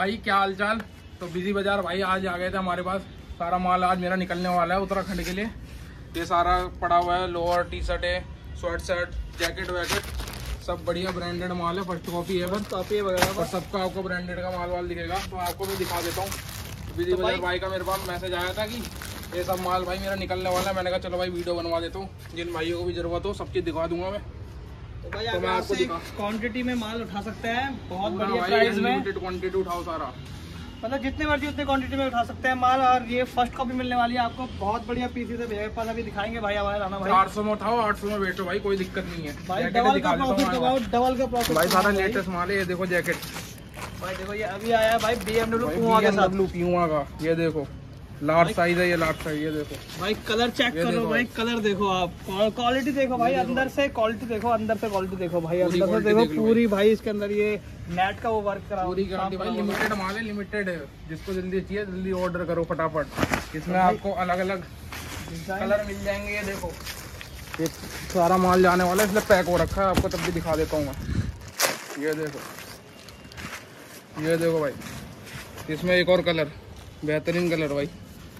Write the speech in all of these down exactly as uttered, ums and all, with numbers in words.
भाई, क्या हाल चाल। तो बिजी बाजार भाई आज आ गए थे हमारे पास। सारा माल आज मेरा निकलने वाला है उत्तराखंड के लिए। ये सारा पड़ा हुआ है, लोअर टी शर्ट है, स्वेट शर्ट, जैकेट वैकेट, सब बढ़िया ब्रांडेड माल है। फर्स्ट कॉपी है, बस कॉपी है वगैरह, और सबका आपको ब्रांडेड का माल वाल दिखेगा। तो आपको मैं दिखा देता हूँ। बिजी बाजार भाई का मेरे पास मैसेज आया था कि ये सब माल भाई मेरा निकलने वाला है। मैंने कहा चलो भाई वीडियो बनवा देता हूँ, जिन भाइयों को भी जरूरत हो सब चीज़ दिखा दूंगा मैं। तो भाई तो मैं आपको क्वांटिटी में माल उठा सकते हैं, बहुत बढ़िया प्राइस में। लिमिटेड क्वांटिटी उठाओ सारा, मतलब जितने मर्जी उतने क्वांटिटी में उठा सकते हैं माल। और ये फर्स्ट कॉपी मिलने वाली है आपको, बहुत बढ़िया पीसेस है भैया के पास। अभी दिखाएंगे भाई हमारे राना भाई। आठ सौ में उठाओ, आठ सौ में बेचो भाई, कोई दिक्कत नहीं है भाई। डबल का प्रॉफिट दबाओ, डबल का प्रॉफिट भाई। सारा लेटेस्ट माल है। ये देखो जैकेट भाई, देखो ये अभी आया है भाई बी एम डब्ल्यू पूमा के साथ। पूमा का ये देखो लार्ज साइज है, ये लार्ज साइज। ये देखो भाई, कलर चेक करो भाई, कलर देखो आप, क्वालिटी देखो भाई, अंदर से क्वालिटी देखो, अंदर से क्वालिटी देखो भाई, अंदर से देखो पूरी भाई। इसके अंदर ये नेट का वो वर्क करा, पूरी गारंटी भाई। लिमिटेड माल है, लिमिटेड है। जिसको जल्दी चाहिए जल्दी ऑर्डर करो फटाफट। इसमें आपको अलग अलग कलर मिल जाएंगे। ये देखो ये सारा माल जाने वाला है, इसलिए पैक हो रखा है। आपको तब भी दिखा देता हूँ मैं। ये देखो, ये देखो भाई, इसमें एक और कलर, बेहतरीन कलर भाई।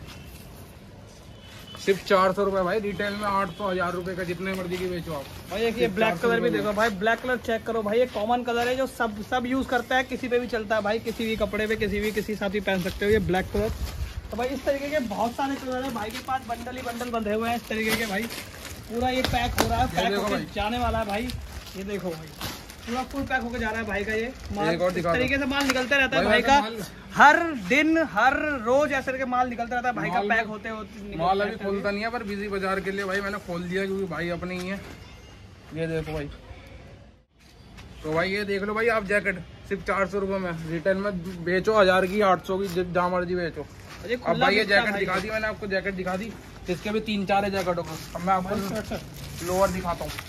सिर्फ चार सौ रुपए भाई, रिटेल में आठ सौ हजार रुपए का, जितने मर्जी की बेचो आप भाई। एक ये ब्लैक कलर भी देखो भाई, ब्लैक कलर चेक करो भाई। ये कॉमन कलर है जो सब सब यूज करता है, किसी पे भी चलता है भाई, किसी भी कपड़े पे, किसी भी किसी साथ भी पहन सकते हो ये ब्लैक कलर। तो भाई इस तरीके के बहुत सारे कलर है भाई के पास, बंडल ही बंडल बंधे हुए हैं इस तरीके के भाई। पूरा ये पैक हो रहा है, पैक होकर जाने वाला है भाई। ये देखो भाई, पूरा फुल पैक होकर जा रहा है भाई का ये माल। इस तरीके से माल निकलते रहता है भाई का, हर दिन हर रोज ऐसे करके माल निकलता रहता है भाई का, पैक होते होते। माल अभी खोलता नहीं है, पर बिजी बाजार के लिए भाई मैंने खोल दिया, क्योंकि भाई अपने ही है। ये देखो भाई, तो भाई ये देख लो भाई आप, जैकेट सिर्फ चार सौ रुपये में, रिटेल में बेचो हजार की, आठ सौ की, जहाँ मर्जी बेचो। अब भाई ये जैकेट दिखा दी मैंने आपको, जैकेट दिखा दी। इसके भी तीन चार है जैकेटों का। अब मैं आपको लोअर दिखाता हूँ।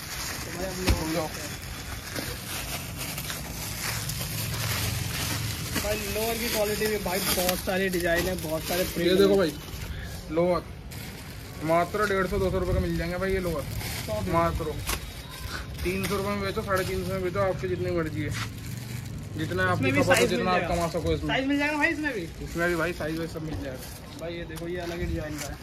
भाई लोअर की क्वालिटी भी भाई, बहुत सारे डिजाइन है, बहुत सारे प्रिंट। ये देखो भाई, लोअर मात्र डेढ़ सौ दो सौ रुपये का मिल जाएंगे भाई। ये लोअर मात्र तीन सौ रुपये में बेचो, साढ़े तीन सौ में बेचो, आपकी जितनी मर्जी है, जितना आपकी खपत है, जितना आप कमा सको। इसमें साइज मिल जाएगा भाई, इसमें भी इसमें भी भाई साइज वाइज सब मिल जाएगा भाई। ये देखो ये अलग ही डिजाइन का है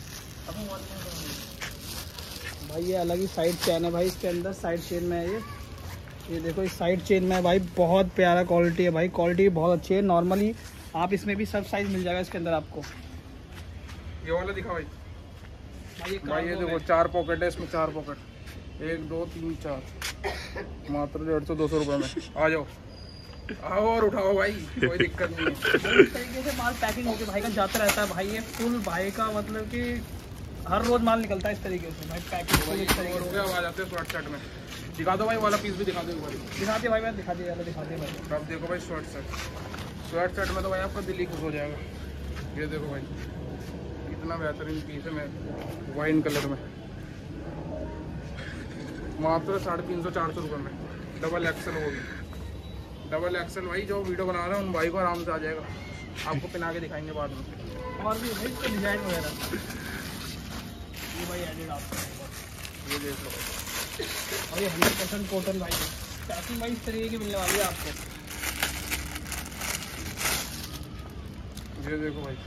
भाई, ये अलग ही साइड चेन है भाई, इसके अंदर साइड चेन में है ये। ये देखो इस साइड चेन में भाई, बहुत प्यारा क्वालिटी है भाई, क्वालिटी बहुत अच्छी है। नॉर्मली आप इसमें भी सब साइज मिल जाएगा इसके अंदर आपको। ये वाला दिखा भाई, भाई ये, भाई ये देखो चार पॉकेट है इसमें, चार पॉकेट, एक दो तीन चार, मात्र डेढ़ सौ दो सौ रुपये में। आ जाओ, आओ और उठाओ भाई, कोई दिक्कत नहीं है। इस तरीके से माल पैकिंग होकर भाई का जाता रहता है भाई। ये फुल भाई का मतलब कि हर रोज माल निकलता है इस तरीके से भाई, पैकिंग हो गया। आ जाते हैं स्वेट शर्ट में, दिखा दो भाई वाला पीस भी दिखा दो भाई। दिखा दिया भाई, मैं दिखा दिया दिखा दिया भाई। अब देखो भाई स्वेट शर्ट, स्वेट शर्ट में तो भाई आपका दिल ही खुश हो जाएगा। ये देखो भाई, इतना बेहतरीन पीस है, मैं वाइन कलर में, मात्र साढ़े तीन सौ चार सौ रुपये में। डबल एक्सल होगी, डबल एक्सल भाई। जो वीडियो बना रहे हैं उन भाई को आराम से आ जाएगा। आपको पहना के दिखाएंगे बाद में। और भी भाई इसका डिजाइन वगैरह, ये भाई एडिड आपको, ये देख लो और ये हंड्रेड परसेंट कॉटन भाई, पैकिंग भाई इस तरीके की मिलने वाली है आपको। ये देखो भाई,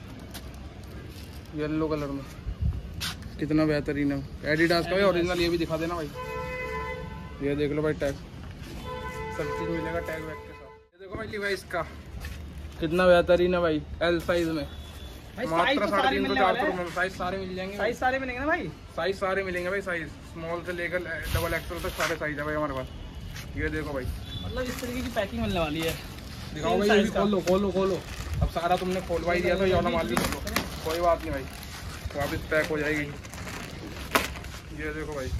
येलो कलर में, कितना बेहतरीन है। एडिडास का भाई ओरिजिनल, ये भी दिखा देना भाई। ये देख लो भाई, टैग सब चीज़ मिलेगा टैग वैग के साथ। ये देखो भाई लिवाइस का, कितना बेहतरीन है भाई, एल साइज में, मात्र साढ़े तीन सौ चार सौ रुपये में। साइज सारे मिल जाएंगे, साइज सारे मिलेंगे ना भाई, साइज सारे मिलेंगे भाई। साइज स्मॉल से लेकर डबल एक्सल तक सारे साइज है भाई हमारे पास। ये देखो भाई, मतलब इस तरीके की पैकिंग मिलने वाली है। दिखाओ भाई, ये भी खोलो खोलो खोलो। अब सारा तुमने खोलवा ही दिया तो ये वाला माल भी खोलो, कोई बात नहीं भाई, वापस पैक हो जाएगी। ये देखो भाई,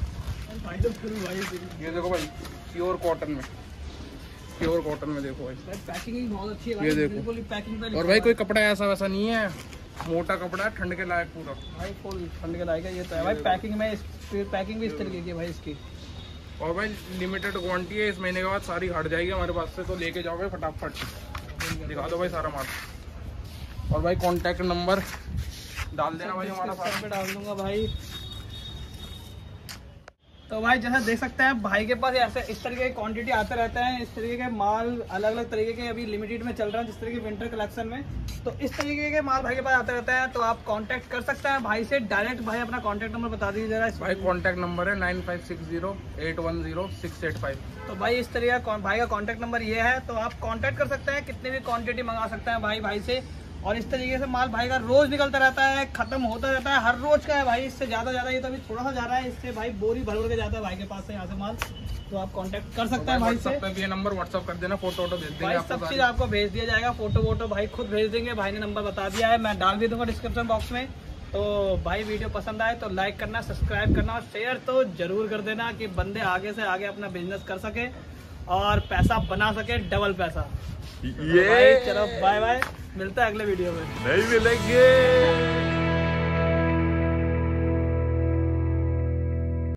ये देखो भाई, प्योर कॉटन में, प्योर कॉटन में देखो भाई, पैकिंग ही बहुत अच्छी है भाई। ये देखो, पैकिंग और भाई कोई कपड़ा ऐसा वैसा नहीं है, मोटा कपड़ा है, ठंड के लायक पूरा भाई, फुल ठंड के लायक है। ये तो है भाई, पैकिंग में पैकिंग भी इस तरीके की है भाई इसकी। और भाई लिमिटेड क्वांटिटी है, इस महीने के बाद सारी हट जाएगी हमारे पास से, तो लेके जाओ भाई फटाफट। दिखा दो भाई सारा माल, और भाई कॉन्टैक्ट नंबर डाल देना भाई, हमारा पे डाल दूंगा भाई। तो भाई जैसा देख सकते हैं भाई के पास ऐसे इस तरीके की क्वांटिटी आते रहते हैं, इस तरीके के माल अलग अलग तरीके के अभी लिमिटेड में चल रहा है, जिस तरीके के विंटर कलेक्शन में। तो इस तरीके के माल भाई के पास आते रहते हैं, तो आप कांटेक्ट कर सकते हैं भाई से डायरेक्ट। भाई अपना कांटेक्ट नंबर बता दीजिए जरा। भाई कांटेक्ट नंबर है nine five six zero eight one zero six eight five. तो भाई इस तरीके का भाई का कांटेक्ट नंबर ये है, तो आप कांटेक्ट कर सकते हैं, कितनी भी क्वांटिटी मंगा सकते हैं भाई भाई से। और इस तरीके से माल भाई का रोज निकलता रहता है, खत्म होता रहता है, हर रोज का है भाई। इससे ज्यादा ज्यादा ये तो अभी थोड़ा सा जा रहा है, इससे भाई बोरी भर भर के जाता है भाई के पास से यहाँ से माल। तो आप कांटेक्ट कर सकते हैं भाई से। पे भी ये नंबर व्हाट्सअप कर देना, फोटो वोटो भेज देंगे भाई, सब चीज आपको भेज दिया जाएगा, फोटो वोटो भाई खुद भेज देंगे। भाई ने नंबर बता दिया है, मैं डाल भी दूंगा डिस्क्रिप्शन बॉक्स में। तो भाई वीडियो पसंद आए तो लाइक करना, सब्सक्राइब करना और शेयर तो जरूर कर देना, कि बंदे आगे से आगे अपना बिजनेस कर सके और पैसा बना सके, डबल पैसा। ये तो चलो बाय बाय, मिलता है अगले वीडियो में। नहीं मिलेंगे।